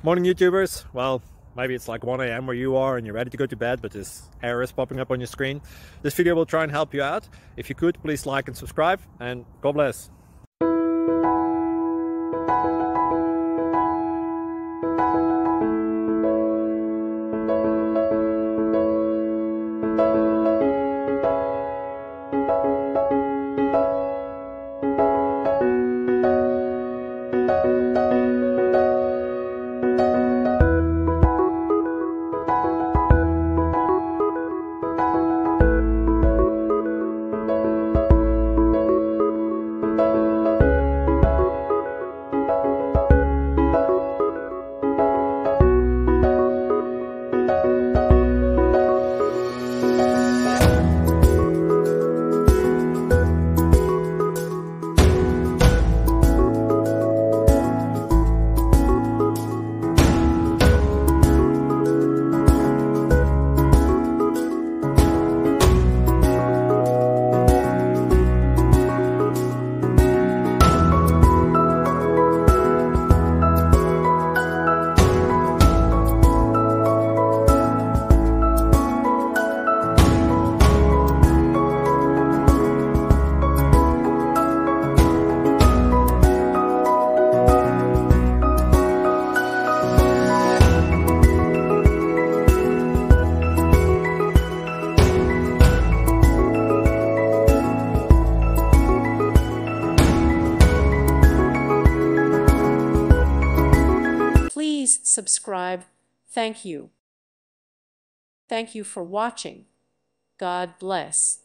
Morning YouTubers. Well, maybe it's like 1 a.m. where you are and you're ready to go to bed, but this error is popping up on your screen. This video will try and help you out. If you could, please like and subscribe, and God bless. Please subscribe. Thank you. Thank you for watching. God bless.